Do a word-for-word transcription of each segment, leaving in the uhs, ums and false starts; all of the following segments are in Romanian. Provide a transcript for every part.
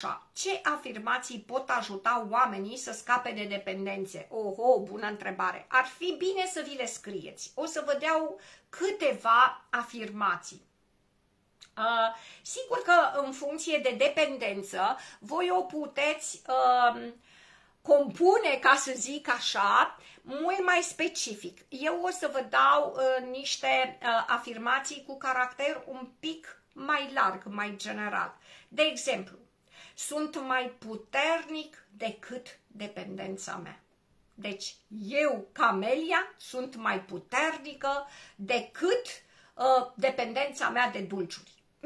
Ce afirmații pot ajuta oamenii să scape de dependențe? Oho, bună întrebare! Ar fi bine să vi le scrieți. O să vă dau câteva afirmații. Uh, sigur că în funcție de dependență, voi o puteți uh, compune, ca să zic așa, mult mai specific. Eu o să vă dau uh, niște uh, afirmații cu caracter un pic mai larg, mai general. De exemplu, sunt mai puternic decât dependența mea. Deci, eu, Camelia, sunt mai puternică decât uh, dependența mea de dulciuri.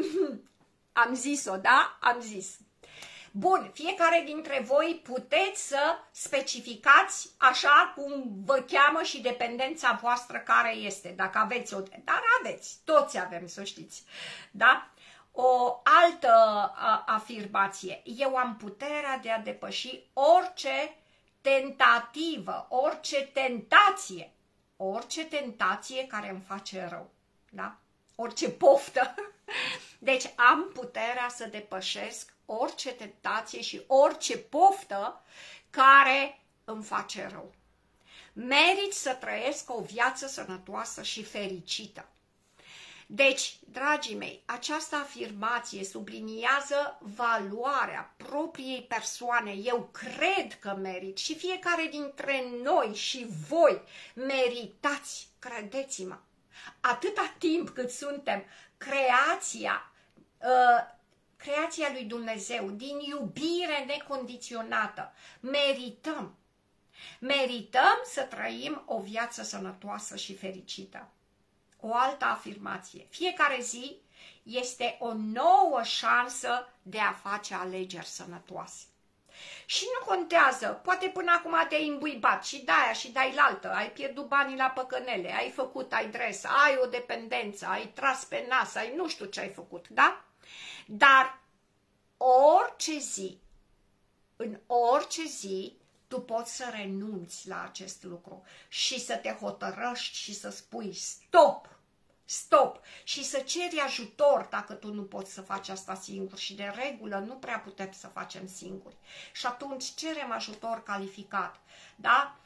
Am zis-o, da? Am zis. Bun, fiecare dintre voi puteți să specificați așa cum vă cheamă și dependența voastră care este, dacă aveți o... Dar aveți, toți avem, să știți, da? O altă a, afirmație. Eu am puterea de a depăși orice tentativă, orice tentație, orice tentație care îmi face rău, da? Orice poftă. Deci am puterea să depășesc orice tentație și orice poftă care îmi face rău. Merit să trăiesc o viață sănătoasă și fericită. Deci, dragii mei, această afirmație subliniază valoarea propriei persoane. Eu cred că merit și fiecare dintre noi și voi meritați, credeți-mă. Atâta timp cât suntem creația, uh, creația lui Dumnezeu, din iubire necondiționată, merităm. Merităm să trăim o viață sănătoasă și fericită. O altă afirmație. Fiecare zi este o nouă șansă de a face alegeri sănătoase. Și nu contează, poate până acum te-ai imbuibat și de-aia și de-ai laltă, ai pierdut banii la păcănele, ai făcut, ai dres, ai o dependență, ai tras pe nas, ai nu știu ce ai făcut, da? Dar orice zi, în orice zi, tu poți să renunți la acest lucru și să te hotărăști și să spui stop, stop și să ceri ajutor dacă tu nu poți să faci asta singur și de regulă nu prea putem să facem singuri. Și atunci cerem ajutor calificat, da?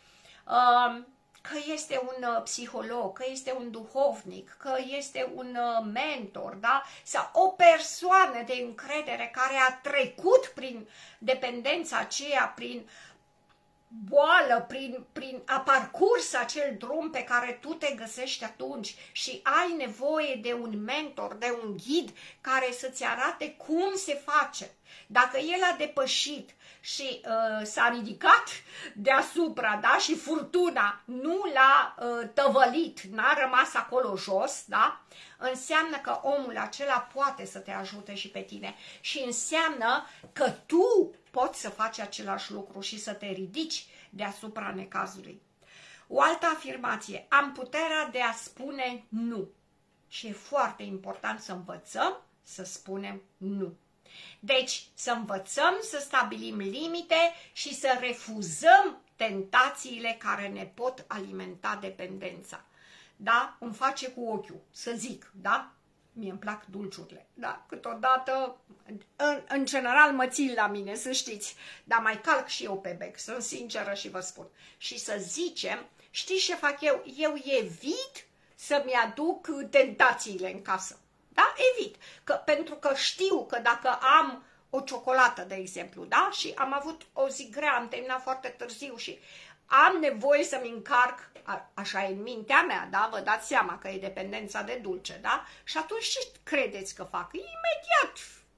Că este un psiholog, că este un duhovnic, că este un mentor, da? Sau o persoană de încredere care a trecut prin dependența aceea, prin boală, prin, prin a parcurs acel drum pe care tu te găsești atunci și ai nevoie de un mentor, de un ghid care să-ți arate cum se face. Dacă el a depășit și uh, s-a ridicat deasupra, da, și furtuna nu l-a uh, tăvălit, n-a rămas acolo jos, da, înseamnă că omul acela poate să te ajute și pe tine și înseamnă că tu poți să faci același lucru și să te ridici deasupra necazului. O altă afirmație. Am puterea de a spune nu. Și e foarte important să învățăm să spunem nu. Deci să învățăm să stabilim limite și să refuzăm tentațiile care ne pot alimenta dependența. Da? Îmi face cu ochiul, să zic, da? Mie îmi plac dulciurile, da, câteodată, în, în general mă țin la mine, să știți, dar mai calc și eu pe bec, sunt sinceră și vă spun. Și să zicem, știți ce fac eu? Eu evit să-mi aduc tentațiile în casă, da, evit, că, pentru că știu că dacă am o ciocolată, de exemplu, da, și am avut o zi grea, am terminat foarte târziu și am nevoie să-mi încarc, a, așa e în mintea mea, da? Vă dați seama că e dependența de dulce, da? Și atunci ce credeți că fac? Imediat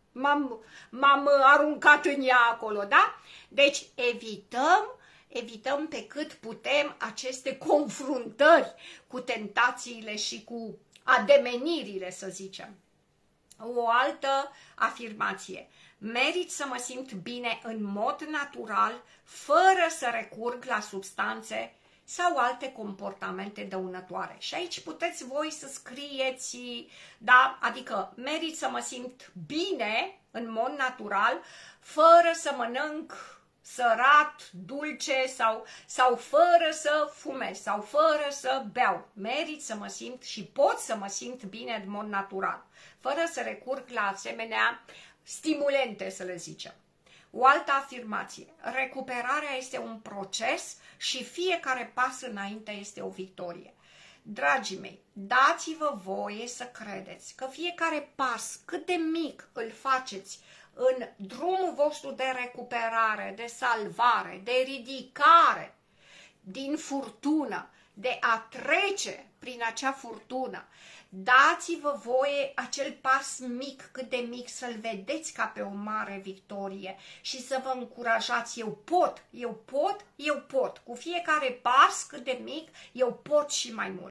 m-am aruncat în ea acolo, da? Deci evităm, evităm pe cât putem aceste confruntări cu tentațiile și cu ademenirile, să zicem. O altă afirmație. Merit să mă simt bine în mod natural, fără să recurg la substanțe sau alte comportamente dăunătoare. Și aici puteți voi să scrieți, da, adică merit să mă simt bine în mod natural, fără să mănânc sărat, dulce sau, sau fără să fumez sau fără să beau. Merit să mă simt și pot să mă simt bine în mod natural, fără să recurg la asemenea stimulente, să le zicem. O altă afirmație. Recuperarea este un proces și fiecare pas înainte este o victorie. Dragii mei, dați-vă voie să credeți că fiecare pas, cât de mic îl faceți în drumul vostru de recuperare, de salvare, de ridicare din furtună, de a trece prin acea furtună, dați-vă voie acel pas mic, cât de mic, să-l vedeți ca pe o mare victorie și să vă încurajați. Eu pot, eu pot, eu pot. Cu fiecare pas cât de mic, eu pot și mai mult.